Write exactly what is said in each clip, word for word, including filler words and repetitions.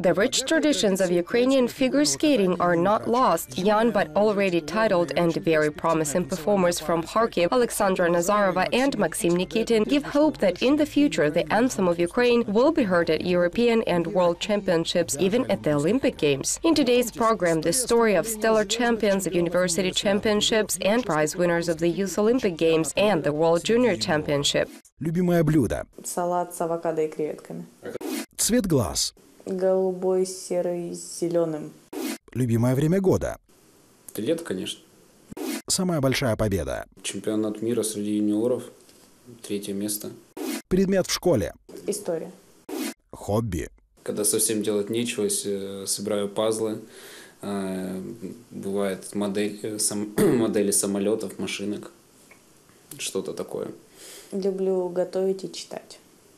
The rich traditions of Ukrainian figure skating are not lost. Young but already titled and very promising performers from Kharkiv, Oleksandra Nazarova and Maksym Nikitin, give hope that in the future the anthem of Ukraine will be heard at European and World Championships, even at the Olympic Games. In today's program, the story of stellar champions of university championships and prize winners of the Youth Olympic Games and the World Junior Championship. Любимое блюдо. Салат с авокадо и креветками. Цвет глаз. Голубой, серый, с зеленым. Любимое время года. Лето, конечно. Самая большая победа. Чемпионат мира среди юниоров. Третье место. Предмет в школе. История. Хобби. Когда совсем делать нечего, собираю пазлы. Бывает модель, сам, модели самолетов, машинок. Что-то такое. Люблю готовить и читать.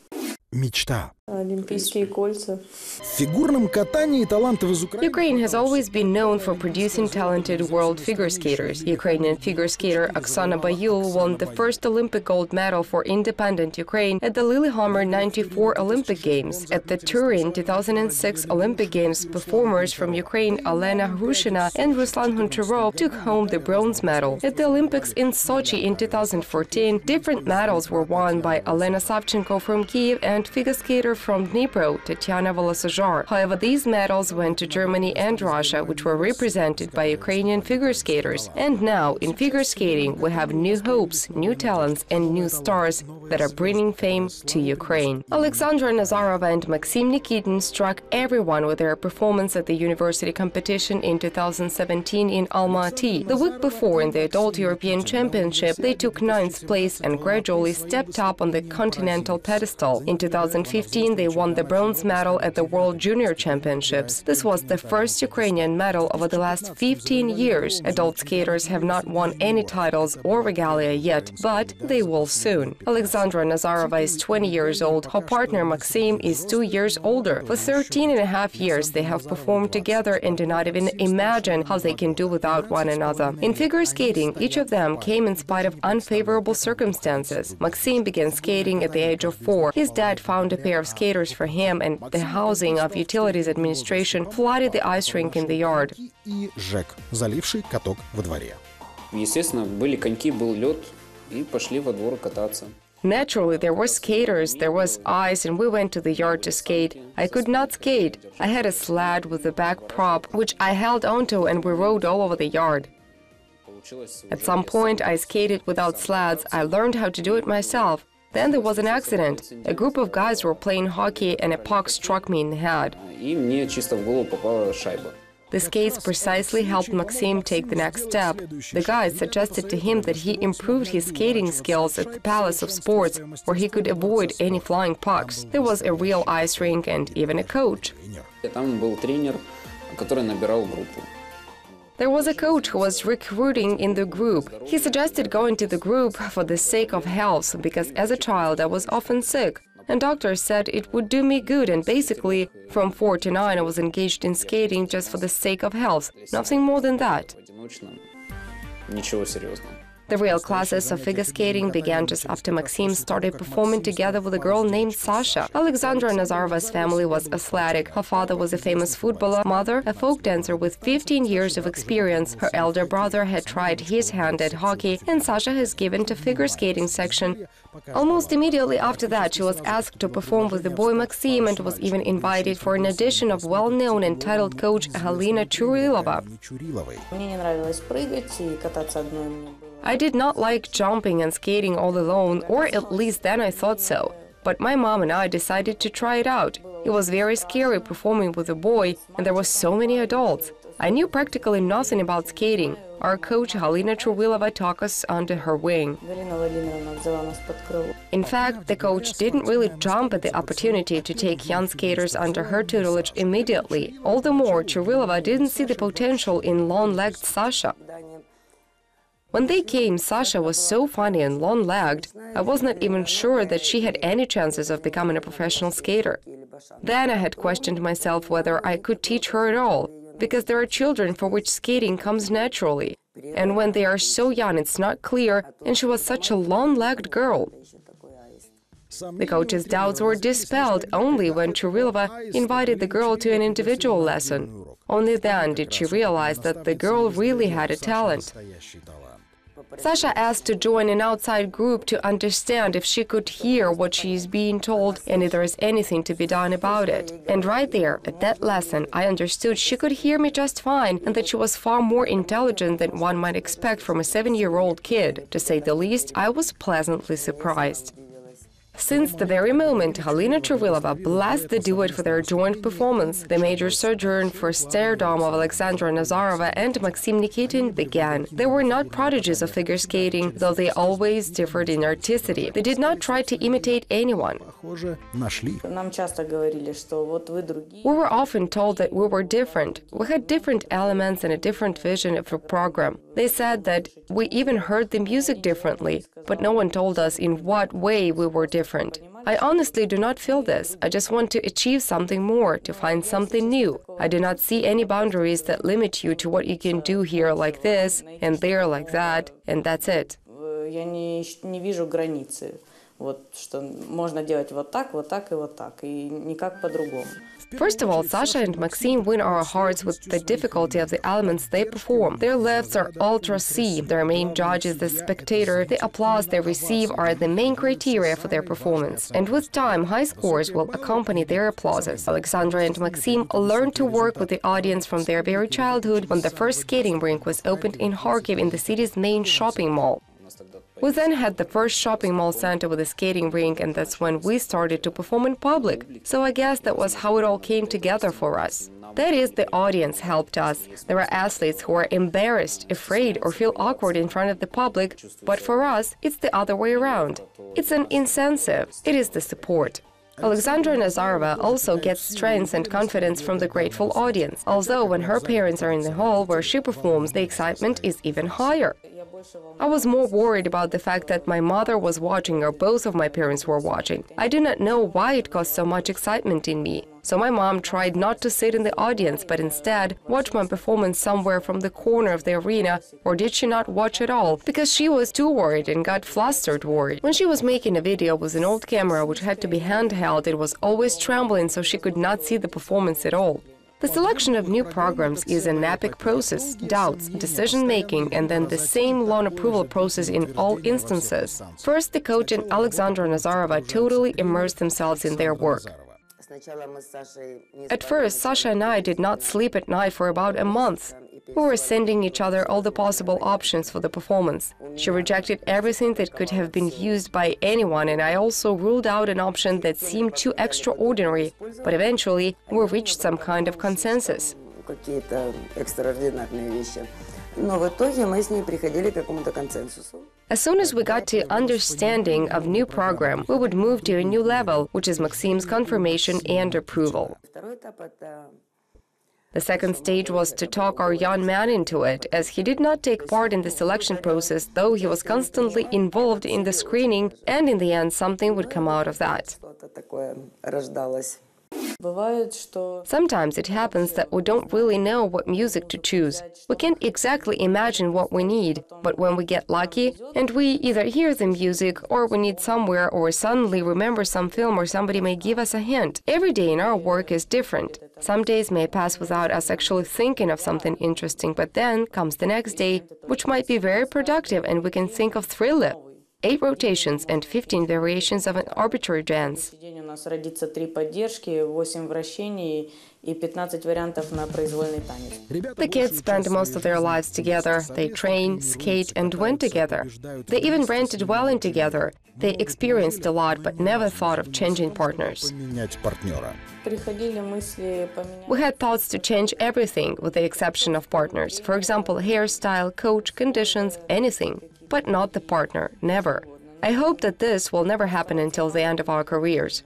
Мечта. Олимпийские кольца. В фигурном катании талантов из Украины. Ukraine has always been known for producing talented world figure skaters. Ukrainian figure skater Oksana Bayul won the first Olympic gold medal for independent Ukraine at the Lillehammer ninety-four Olympic Games. At the Turin two thousand six Olympic Games, performers from Ukraine Elena Hrushina and Ruslan Huncharov took home the bronze medal. At the Olympics in Sochi in two thousand fourteen, different medals were won by Elena Savchenko from Kyiv and figure skater from Dnipro, Tatiana Volosozhar. However, these medals went to Germany and Russia, which were represented by Ukrainian figure skaters. And now, in figure skating, we have new hopes, new talents and new stars that are bringing fame to Ukraine. Oleksandra Nazarova and Maksym Nikitin struck everyone with their performance at the university competition in two thousand seventeen in Almaty. The week before, in the Adult European Championship, they took ninth place and gradually stepped up on the continental pedestal. In two thousand fifteen, they won the bronze medal at the World Junior Championships. This was the first Ukrainian medal over the last fifteen years. Adult skaters have not won any titles or regalia yet, but they will soon. Oleksandra Nazarova is twenty years old. Her partner Maksym is two years older. For thirteen and a half years, they have performed together and do not even imagine how they can do without one another. In figure skating, each of them came in spite of unfavorable circumstances. Maksym began skating at the age of four. His dad found a pair of skaters for him, and the Housing of Utilities Administration flooded the ice rink in the yard. И ЖЭК, заливший каток во дворе. Естественно, были коньки, был лед, и пошли во двор кататься. Naturally, there were skaters, there was ice, and we went to the yard to skate. I could not skate. I had a sled with a back prop, which I held onto, and we rode all over the yard. At some point, I skated without sleds. I learned how to do it myself. Then there was an accident. A group of guys were playing hockey, and a puck struck me in the head. И мне чисто в голову попала шайба. The skates precisely helped Maksym take the next step. The guys suggested to him that he improved his skating skills at the Palace of Sports, where he could avoid any flying pucks. There was a real ice rink and even a coach. Там был тренер, который набирал группу. There was a coach who was recruiting in the group. He suggested going to the group for the sake of health, because as a child I was often sick. And doctors said it would do me good, and basically, from four to nine I was engaged in skating just for the sake of health, nothing more than that. Ничего серьезного. The real classes of figure skating began just after Maksym started performing together with a girl named Sasha. Oleksandra Nazarova's family was athletic. Her father was a famous footballer, mother a folk dancer with fifteen years of experience. Her elder brother had tried his hand at hockey, and Sasha has given to figure skating section. Almost immediately after that, she was asked to perform with the boy Maksym and was even invited for an audition of well-known and titled coach Halina Churilova. Мне не нравилось прыгать и кататься одной мне было. I did not like jumping and skating all alone, or at least then I thought so. But my mom and I decided to try it out. It was very scary performing with a boy, and there were so many adults. I knew practically nothing about skating. Our coach Halina Churilova took us under her wing. In fact, the coach didn't really jump at the opportunity to take young skaters under her tutelage immediately. All the more, Churilova didn't see the potential in long-legged Sasha. When they came, Sasha was so funny and long-legged, I was not even sure that she had any chances of becoming a professional skater. Then I had questioned myself whether I could teach her at all, because there are children for which skating comes naturally. And when they are so young, it's not clear, and she was such a long-legged girl. The coach's doubts were dispelled only when Churilova invited the girl to an individual lesson. Only then did she realize that the girl really had a talent. Sasha asked to join an outside group to understand if she could hear what she is being told and if there is anything to be done about it. And right there, at that lesson, I understood she could hear me just fine and that she was far more intelligent than one might expect from a seven-year-old kid. To say the least, I was pleasantly surprised. Since the very moment Halina Churilova blessed the duet for their joint performance, the major sojourn for stardom of Oleksandra Nazarova and Maksym Nikitin began. They were not prodigies of figure skating, though they always differed in artistry. They did not try to imitate anyone. We were often told that we were different. We had different elements and a different vision of the program. They said that we even heard the music differently, but no one told us in what way we were different. I honestly do not feel this. I just want to achieve something more, to find something new. I do not see any boundaries that limit you to what you can do here like this, and there like that, and that's it. First of all, Sasha and Maksym win our hearts with the difficulty of the elements they perform. Their lifts are ultra C. Their main judge is the spectator. The applause they receive are the main criteria for their performance. And with time, high scores will accompany their applauses. Oleksandra and Maksym learned to work with the audience from their very childhood when the first skating rink was opened in Kharkiv in the city's main shopping mall. We then had the first shopping mall center with a skating rink, and that's when we started to perform in public. So I guess that was how it all came together for us. That is, the audience helped us. There are athletes who are embarrassed, afraid, or feel awkward in front of the public, but for us, it's the other way around. It's an incentive. It is the support. Oleksandra Nazarova also gets strength and confidence from the grateful audience, although when her parents are in the hall where she performs, the excitement is even higher. I was more worried about the fact that my mother was watching or both of my parents were watching. I do not know why it caused so much excitement in me. So my mom tried not to sit in the audience, but instead watch my performance somewhere from the corner of the arena, or did she not watch at all, because she was too worried and got flustered worried. When she was making a video with an old camera which had to be handheld, it was always trembling, so she could not see the performance at all. The selection of new programs is an epic process, doubts, decision-making, and then the same long approval process in all instances. First, the coach and Oleksandra Nazarova totally immersed themselves in their work. At first, Sasha and I did not sleep at night for about a month. We were sending each other all the possible options for the performance. She rejected everything that could have been used by anyone, and I also ruled out an option that seemed too extraordinary, but eventually we reached some kind of consensus. As soon as we got to understanding of new program, we would move to a new level, which is Maksym's confirmation and approval. The second stage was to talk our young man into it, as he did not take part in the selection process, though he was constantly involved in the screening, and in the end something would come out of that. Sometimes it happens that we don't really know what music to choose. We can't exactly imagine what we need, but when we get lucky, and we either hear the music, or we need somewhere, or suddenly remember some film, or somebody may give us a hint. Every day in our work is different. Some days may pass without us actually thinking of something interesting, but then comes the next day, which might be very productive, and we can think of thriller. Eight rotations and fifteen variations of an arbitrary dance. The kids spend most of their lives together. They train, skate, and win together. They even rented dwelling together. They experienced a lot, but never thought of changing partners. We had thoughts to change everything, with the exception of partners. For example, hairstyle, coach, conditions, anything. But not the partner, never. I hope that this will never happen until the end of our careers.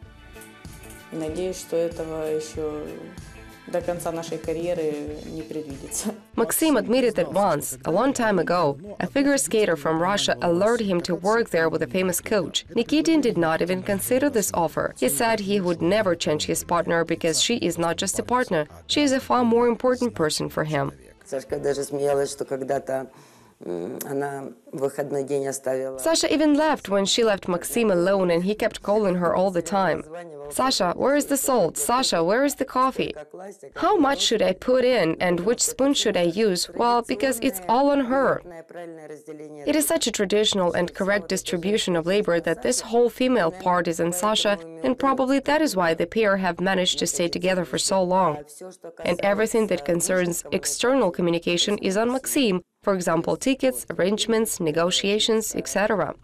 Maksym admitted that once, a long time ago, a figure skater from Russia allured him to work there with a famous coach. Nikitin did not even consider this offer. He said he would never change his partner because she is not just a partner, she is a far more important person for him. Sasha even laughed when she left Maksym alone, and he kept calling her all the time. Sasha, where is the salt? Sasha, where is the coffee? How much should I put in, and which spoon should I use? Well, because it's all on her. It is such a traditional and correct distribution of labor that this whole female part is on Sasha, and probably that is why the pair have managed to stay together for so long. And everything that concerns external communication is on Maksym. For example, tickets, arrangements, negotiations, et cetera.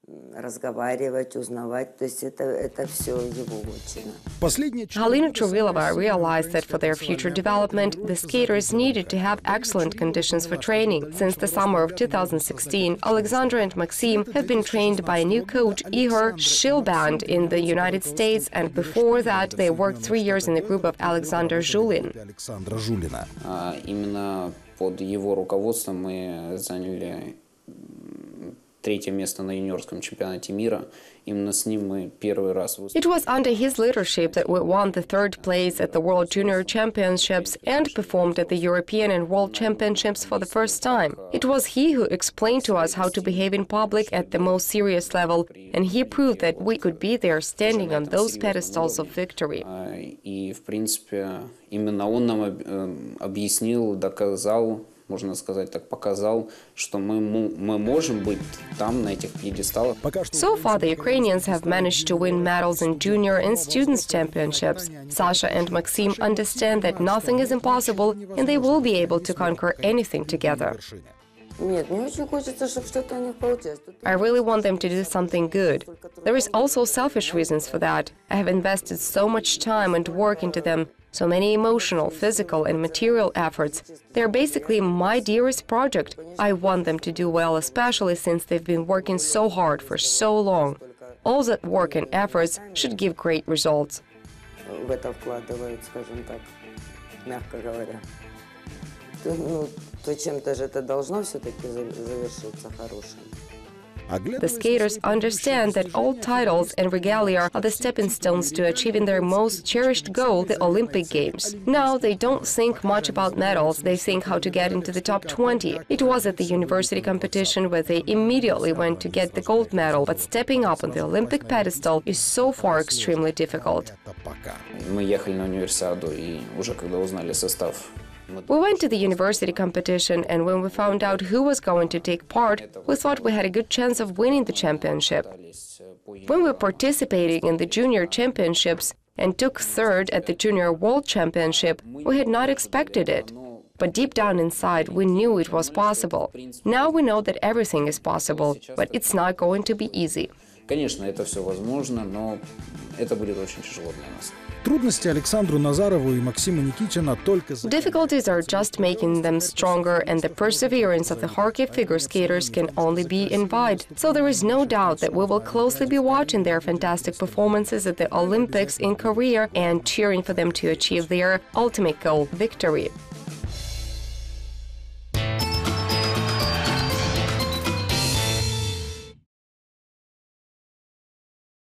Halina Truvilova realized that for their future development, the skaters needed to have excellent conditions for training. Since the summer of two thousand sixteen, Oleksandra and Maksym have been trained by a new coach, Igor Shilband, in the United States, and before that, they worked three years in the group of Alexander Zhulin. Под его руководством мы заняли третье место на юниорском чемпионате мира. Именно с ним мы первый раз выступили. It was under his leadership that we won the third place at the World Junior Championships and performed at the European and World Championships for the first time. It was he who explained to us how to behave in public at the most serious level, and he proved that we could be there standing on those pedestals of victory. И, в принципе, именно он нам объяснил, доказал, можно сказать так, показал, что мы, мы можем быть там, на этих пьедесталах. So far, the Ukrainians have managed to win medals in junior and students' championships. Sasha and Maksym understand that nothing is impossible, and they will be able to conquer anything together. I really want them to do something good. There is also selfish reasons for that. I have invested so much time and work into them, so many emotional, physical, and material efforts. They are basically my dearest project. I want them to do well, especially since they've been working so hard for so long. All that work and efforts should give great results. The skaters understand that all titles and regalia are the stepping stones to achieving their most cherished goal, the Olympic Games. Now they don't think much about medals, they think how to get into the top twenty. It was at the university competition where they immediately went to get the gold medal, but stepping up on the Olympic pedestal is so far extremely difficult. Мы ехали на универсиаду, и уже когда узнали состав. We went to the university competition, and when we found out who was going to take part, we thought we had a good chance of winning the championship. When we were participating in the junior championships and took third at the junior world championship, we had not expected it. But deep down inside, we knew it was possible. Now we know that everything is possible, but it's not going to be easy. Конечно, это все возможно, но это будет очень тяжело для нас. Трудности Александру Назарову и Максима Никитина только... Difficulties are just making them stronger, and the perseverance of the Kharkiv figure skaters can only be envied. So there is no doubt that we will closely be watching their fantastic performances at the Olympics in Korea and cheering for them to achieve their ultimate goal, victory.